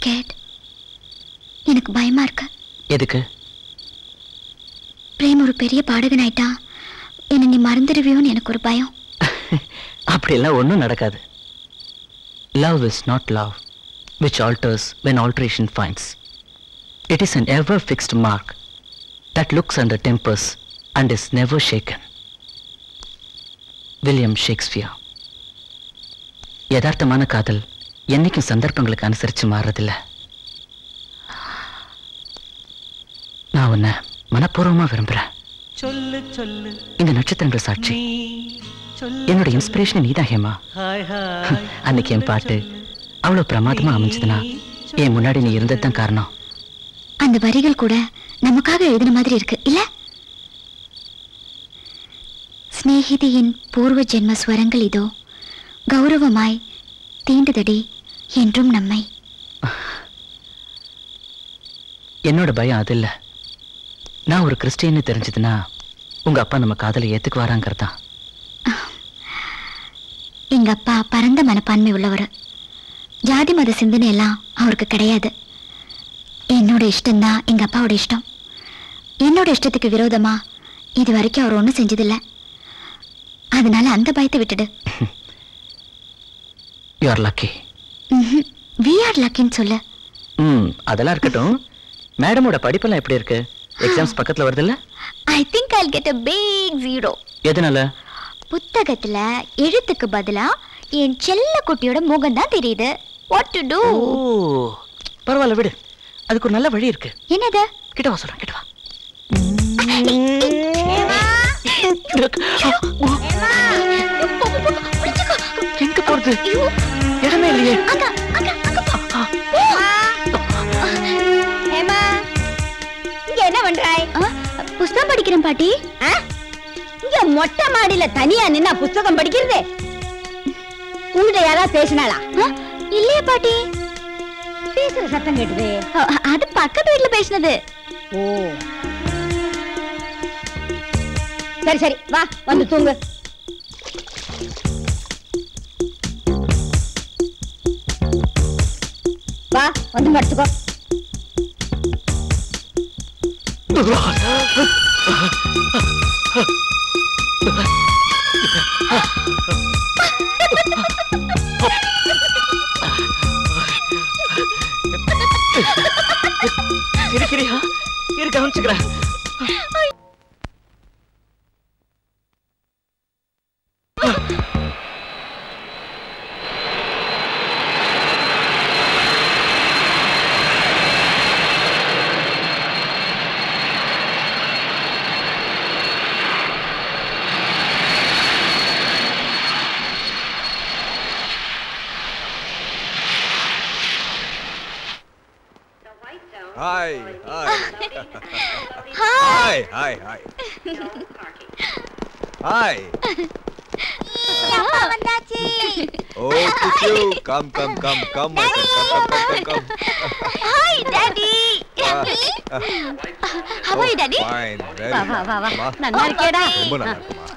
scared. எனக்கு பயமா இருக்கு. எதுக்கு? பிரேம் ஒரு பெரிய பாடகன் ஆயிட்டா என்ன நீ மறந்துடுவியோன்னு எனக்கு ஒரு பயம். அப்படியெல்லாம் ஒன்றும் நடக்காது. Love is not love, which alters when alteration finds. It is an ever-fixed mark that looks under tempers and is never shaken. William Shakespeare. யதார்த்தமான காதல் என்னைக்கும் சந்தர்ப்பங்களுக்கு அனுசரித்து மாறுறதில்ல. நான் உன்னை மனப்பூர்வமாக விரும்புகிறேன். இந்த நட்சத்திரங்கள் சாட்சி. என்னோட இன்ஸ்பிரேஷன் நீதான் ஹேமா. அன்னைக்கு என் பாட்டு அவ்வளவு பிரமாதமா அமைஞ்சதுன்னா என் முன்னாடி நீ இருந்தது தான் காரணம். அந்த வரிகள் கூட நமக்காக எழுதின மாதிரி இருக்கு இல்ல? ஸ்நேகிதியின் பூர்வ ஜென்ம ஸ்வரங்கள் இதோ கௌரவமாய் தீண்டுதடி என்றும் நம்மை. என்னோட பயம் அது இல்ல. நான் ஒரு கிறிஸ்டியன்னு தெரிஞ்சதுன்னா உங்க அப்பா நம்ம காதலை ஏத்துக்குவாராங்கிறதா. எங்க அப்பா பரந்த மனப்பான்மை உள்ளவர். ஜாதி மத சிந்தனை எல்லாம் அவருக்கு கிடையாது. என்னோட இஷ்டம்தான் எங்க அப்பாவோட இஷ்டம். என்னோட இஷ்டத்துக்கு விரோதமா இது வரைக்கும் அவர் ஒன்றும் செஞ்சதில்லை. அதனால அந்த பயத்தை விட்டுடு. You are lucky. We are lucky ன்னு சொல்லு. அதெல்லாம் இருக்கட்டும். மேடமோட படிப்பெல்லாம் எப்படி இருக்கு? எக்ஸாம்ஸ் பக்கத்துல வருதுல்ல? I think I'll get a big 0. எதனால? புத்தகத்துல எழுத்துக்கு பதிலா என் செல்ல குட்டியோட முகம் தான் தெரியுது. What to do? பரவாயில்ல விடு. அதுக்கு ஒரு நல்ல வழி இருக்கு. என்னது? கிட்ட வா சொல்றேன், கிட்ட வா. எங்க போறது? இடமே இல்லையே. என்ன பண்றாய்? புத்தகம் படிக்கிறேன் பாட்டி. இங்க மொட்டை மாடியில தனியா நின்னா புத்தகம் படிக்கிறது? உங்ககிட்ட யாராவது பேசினாளா? இல்லையே பாட்டி. பேசுற சத்தம் கேட்டுது. அது பக்கத்து வீட்டுல பேசினது. ஓ சரி சரி, வா வந்து தூங்கு. வா வந்து படுத்துக்கோ. இருக்கிறியா? இரு கவனிச்சுக்கிறேன். Hi, hi. Hi, hi, hi. Hi. அப்பா வந்தாச்சு. Oh, Kuchu, come, my son. Come. Hi, Daddy. How are you, Daddy? Fine, very வா fine. வா வா. நல்லா இருக்கேடா. ரொம்ப நல்லா இருக்குமா.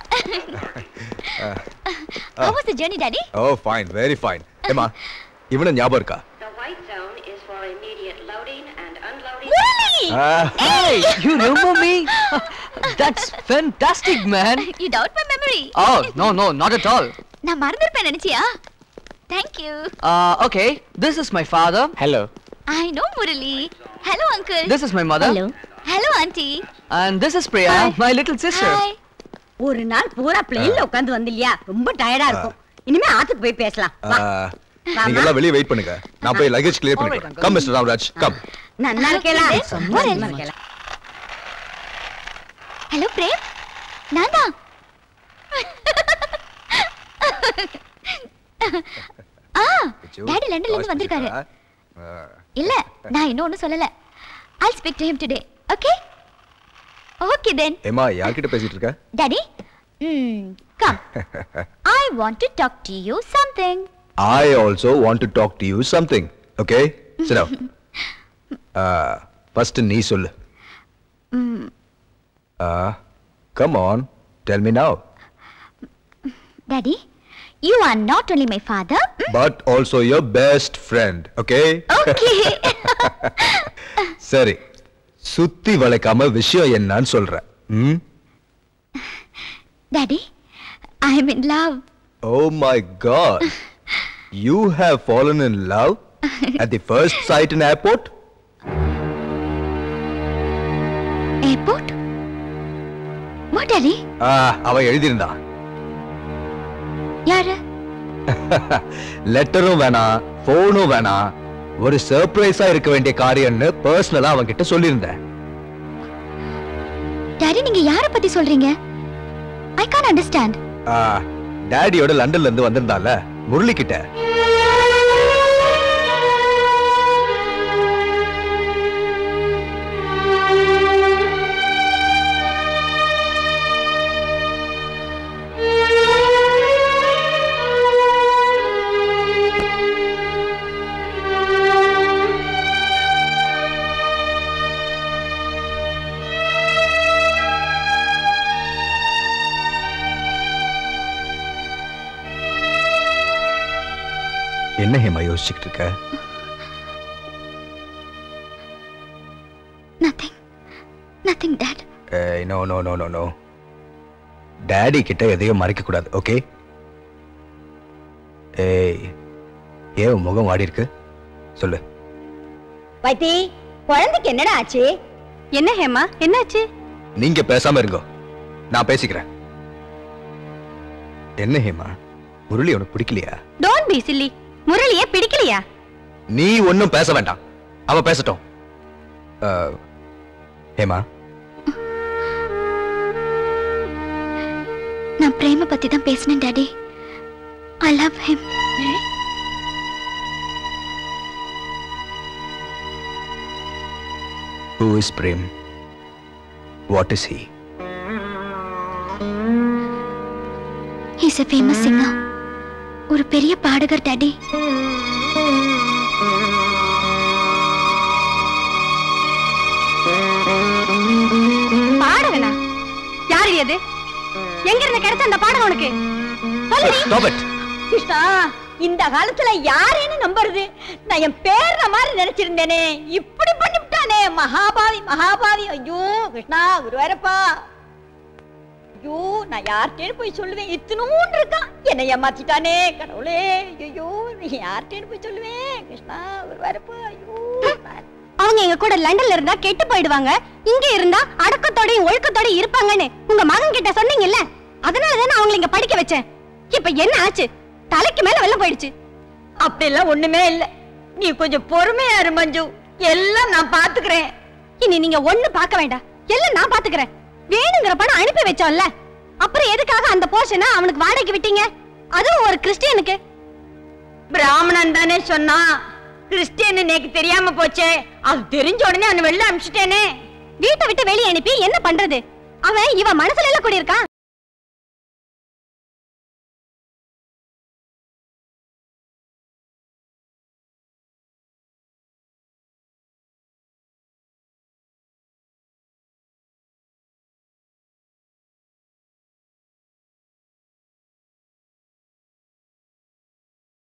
How was the journey, Daddy? Oh, fine, very fine. ஏமா, இவன ஞாபகம் இருக்கா? Hey, you remember me? That's fantastic, man. You doubt my memory? Oh, no, not at all. நான் மறந்துருப்பேன் நினைச்சியா? Thank you. Okay, this is my father. Hello. I know Murali. Hello, uncle. This is my mother. Hello, auntie. And this is Priya, my little sister. Hi. ஒரு நாள் பூரா பிளேன்ல உட்கார்ந்து வந்தில்லையா? ரொம்ப டயர்டா இருக்கும். இனிமே ஆத்துக்கு போய் பேசலாம். வா. நீங்க எல்லாம் வெளிய வெயிட் பண்ணுங்க. நான் போய் லக்கேஜ் கிளியர் பண்ணிக்கிறேன். Come mister Ramraj, come. நல்லா இருக்கேளா? நல்லா இருக்கேளா? ஹலோ பிரேம். நான்தான். டாடி லண்டன்ல இருந்து வந்திருக்காரு. இல்ல, நான் இன்னும் ஒண்ணும் சொல்லல. I'll speak to him today. Okay? Okay then. ஏமா, யார்கிட்ட பேசிட்டு இருக்க? Daddy, come. I want to talk to you something. I also want to talk to you something. Okay? Sit down. First நீ சொல்லு. Come on. Tell me now. Daddy, You are not only my father, but also your best friend. Okay? okay. சரி, சுத்தி வளைக்காம விஷயம் என்னன்னு சொல்ற. Daddy, I am in love. Oh my God. You have fallen in love at the first sight in airport? Airport? What, Daddy? அவ எழுதியிருந்தா. யாரு? லெட்டரும் வேணாம், போனும் வேணாம், ஒரு சர்ப்ரைஸா இருக்க வேண்டிய காரியம்னு பர்சனலா அவன் கிட்ட சொல்லியிருந்தேன். டாடி, நீங்க யார பத்தி சொல்றீங்க? I can't understand. டாடியோட லண்டன்ல இருந்து வந்திருந்தால முரளி கிட்ட. என்ன ஹேமா யோசிச்சுக்கிட்டு இருக்க? Nothing, Dad. No. டாடி கிட்ட எதையும் மறைக்க கூடாது, ஓகே? ஏன் முகம் வாடி இருக்கு? சொல்லு. வைத்தி, குழந்தைக்கு என்னடா ஆச்சு? என்ன ஹேமா, என்னாச்சு? நீங்க பேசாம இருங்க, நான் பேசிக்கிறேன். என்ன ஹேமா, முரளி உனக்கு பிடிக்கலையா? Don't be silly. முரளியே பிடிக்கலையா? நீ ஒன்னும் பேச வேண்டாம், அவ பேசட்டும். ஹேமா, நான் பிரேம பத்தி தான் பேசினேன் daddy. I love him. Who is Prem? What is he? He's a famous singer. ஒரு பெரிய பாடகர் டாடி. பாடகனா? யாரு அது? எங்க இருந்து கிடைச்ச அந்த பாடகம் உனக்கு? Stop it. கிருஷ்ணா, இந்த காலத்துல யாரேன்னு நம்புறது? நான் என் பேர்ற மாதிரி நினைச்சிருந்தேனே, இப்படி பண்ணிவிட்டானே. மகாபாவி. ஐயோ கிருஷ்ணா, குருவாரப்பா. ஐயோ, நான் யார்கிட்ட போய் சொல்லுவேன்? இத்தனூன் இருக்கான், என்னை ஏமாத்திட்டானே கடவுளே. ஐயோ, நீ யார்கிட்ட போய் சொல்லுவேன்? கிருஷ்ணா, குருவாரப்பா. ஐயோ, அவங்க எங்க கூட லண்டன்ல இருந்தா கெட்டு போயிடுவாங்க, இங்க இருந்தா அடக்கத்தோடயும் ஒழுக்கத்தோடயும் இருப்பாங்கன்னு உங்க மகன் கிட்ட சொன்னீங்கல்ல, அதனாலதான் அவங்களை இங்க படிக்க வச்சேன். இப்ப என்ன ஆச்சு? தலைக்கு மேல வெள்ளம் போயிடுச்சு. அப்படி எல்லாம் ஒண்ணுமே இல்ல, நீ கொஞ்சம் பொறுமையா இரு மஞ்சு, எல்லாம் நான் பாத்துக்கிறேன். இனி நீங்க ஒண்ணு பார்க்க வேண்டாம், எல்லாம் நான் பாத்துக்கிறேன். வேணுங்கிற பணம் அனுப்பி வச்சோம்ல, அப்புறம் எதுக்காக அந்த போர்ஷனை அவனுக்கு வாடகைக்கு விட்டீங்க? அதுவும் ஒரு கிறிஸ்டியனுக்கு. பிராமணன் தானே சொன்னா, கிறிஸ்டியன் எனக்கு தெரியாம போச்சே. அது தெரிஞ்ச உடனே அவனை வெளில அனுப்பிச்சிட்டேனே. வீட்டை விட்டு வெளியே அனுப்பி என்ன பண்றது? அவன் இவ மனசுல எல்லாம் கூடி இருக்கான்.